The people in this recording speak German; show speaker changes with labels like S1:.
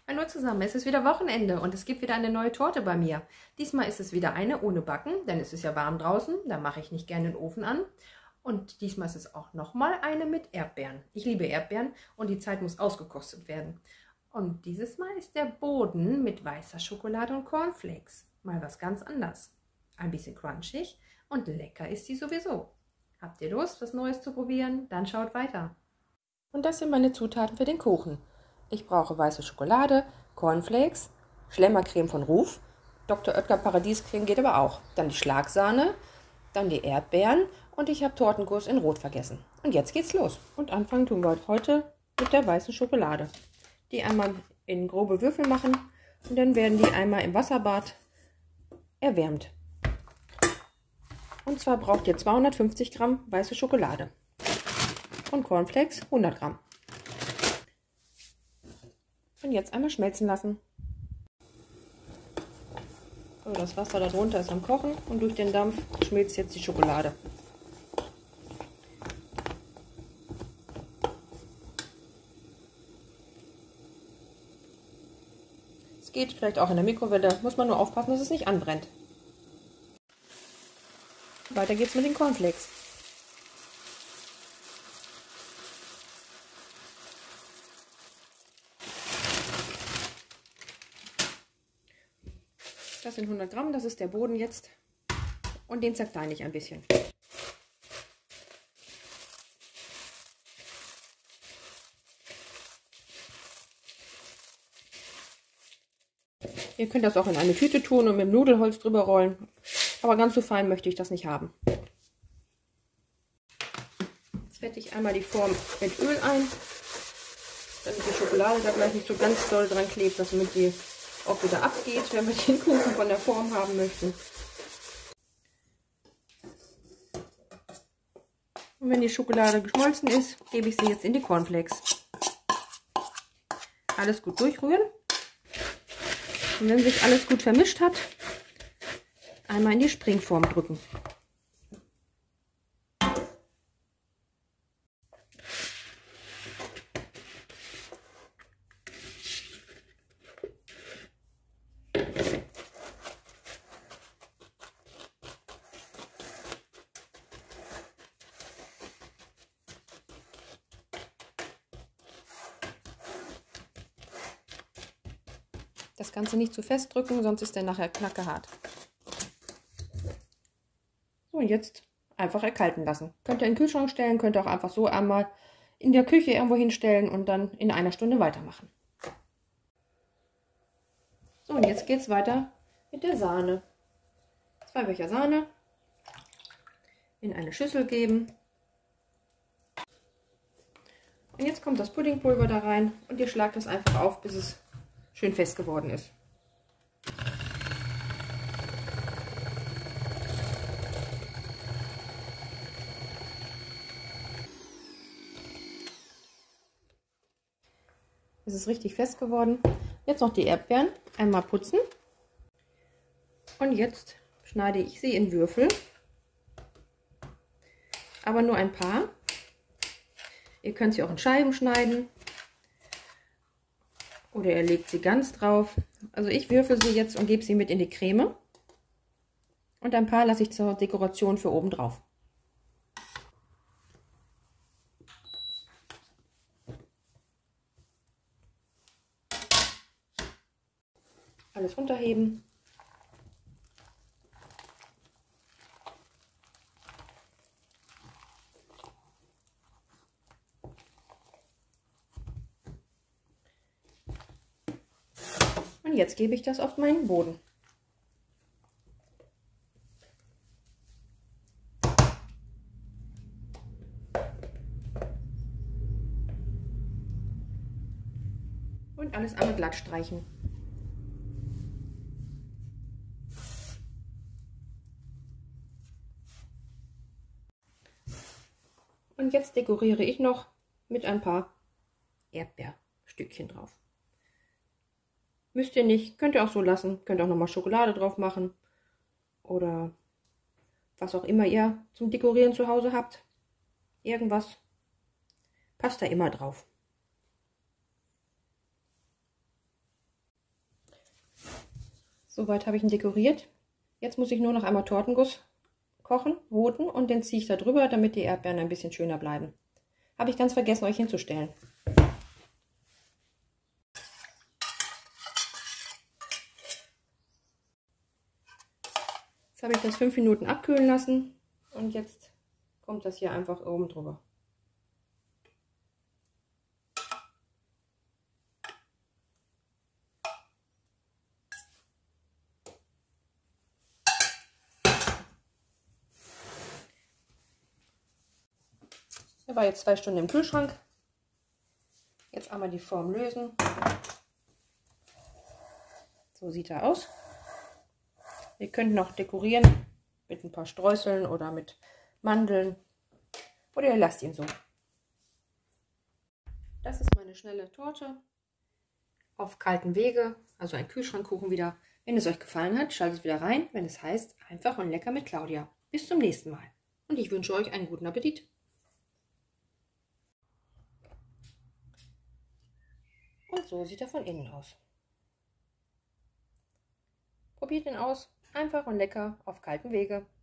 S1: Hallo zusammen, es ist wieder Wochenende und es gibt wieder eine neue Torte bei mir. Diesmal ist es wieder eine ohne Backen, denn es ist ja warm draußen, da mache ich nicht gerne den Ofen an. Und diesmal ist es auch nochmal eine mit Erdbeeren. Ich liebe Erdbeeren und die Zeit muss ausgekostet werden. Und dieses Mal ist der Boden mit weißer Schokolade und Cornflakes. Mal was ganz anderes. Ein bisschen crunchig und lecker ist sie sowieso. Habt ihr Lust, was Neues zu probieren? Dann schaut weiter. Und das sind meine Zutaten für den Kuchen. Ich brauche weiße Schokolade, Cornflakes, Schlemmercreme von Ruf, Dr. Oetker Paradiescreme geht aber auch. Dann die Schlagsahne, dann die Erdbeeren und ich habe Tortenguss in Rot vergessen. Und jetzt geht's los. Und anfangen tun wir heute mit der weißen Schokolade. Die einmal in grobe Würfel machen und dann werden die einmal im Wasserbad erwärmt. Und zwar braucht ihr 250 Gramm weiße Schokolade und Cornflakes 100 Gramm. Und jetzt einmal schmelzen lassen. So, das Wasser darunter ist am Kochen und durch den Dampf schmilzt jetzt die Schokolade. Es geht vielleicht auch in der Mikrowelle, muss man nur aufpassen, dass es nicht anbrennt. Weiter geht's mit den Cornflakes. Das sind 100 Gramm, das ist der Boden jetzt. Und den zerkleine ich ein bisschen. Ihr könnt das auch in eine Tüte tun und mit dem Nudelholz drüber rollen. Aber ganz so fein möchte ich das nicht haben. Jetzt fette ich einmal die Form mit Öl ein, damit die Schokolade da gleich nicht so ganz doll dran klebt, damit die auch wieder abgeht, wenn wir den Kuchen von der Form haben möchten. Und wenn die Schokolade geschmolzen ist, gebe ich sie jetzt in die Cornflakes. Alles gut durchrühren. Und wenn sich alles gut vermischt hat, einmal in die Springform drücken. Das Ganze nicht zu fest drücken, sonst ist der nachher knackehart. So, und jetzt einfach erkalten lassen. Könnt ihr in den Kühlschrank stellen, könnt ihr auch einfach so einmal in der Küche irgendwo hinstellen und dann in einer Stunde weitermachen. So, und jetzt geht es weiter mit der Sahne. 2 Becher Sahne in eine Schüssel geben. Und jetzt kommt das Puddingpulver da rein und ihr schlagt das einfach auf, bis es schön fest geworden ist. Es ist richtig fest geworden. Jetzt noch die Erdbeeren einmal putzen. Und jetzt schneide ich sie in Würfel. Aber nur ein paar. Ihr könnt sie auch in Scheiben schneiden. Oder ihr legt sie ganz drauf. Also ich würfel sie jetzt und gebe sie mit in die Creme. Und ein paar lasse ich zur Dekoration für oben drauf. Alles runterheben. Und jetzt gebe ich das auf meinen Boden. Und alles einmal glatt streichen. Und jetzt dekoriere ich noch mit ein paar Erdbeerstückchen drauf. Müsst ihr nicht, könnt ihr auch so lassen. Könnt auch nochmal Schokolade drauf machen. Oder was auch immer ihr zum Dekorieren zu Hause habt. Irgendwas passt da immer drauf. Soweit habe ich ihn dekoriert. Jetzt muss ich nur noch einmal Tortenguss kochen, roten, und den ziehe ich da drüber, damit die Erdbeeren ein bisschen schöner bleiben. Habe ich ganz vergessen, euch hinzustellen. Jetzt habe ich das 5 Minuten abkühlen lassen und jetzt kommt das hier einfach oben drüber. Er war jetzt 2 Stunden im Kühlschrank. Jetzt einmal die Form lösen. So sieht er aus. Ihr könnt noch dekorieren mit ein paar Streuseln oder mit Mandeln. Oder ihr lasst ihn so. Das ist meine schnelle Torte auf kaltem Wege, also ein Kühlschrankkuchen wieder. Wenn es euch gefallen hat, schaltet wieder rein, wenn es heißt Einfach und lecker mit Claudia. Bis zum nächsten Mal. Und ich wünsche euch einen guten Appetit. Und so sieht er von innen aus. Probiert ihn aus. Einfach und lecker auf kaltem Wege.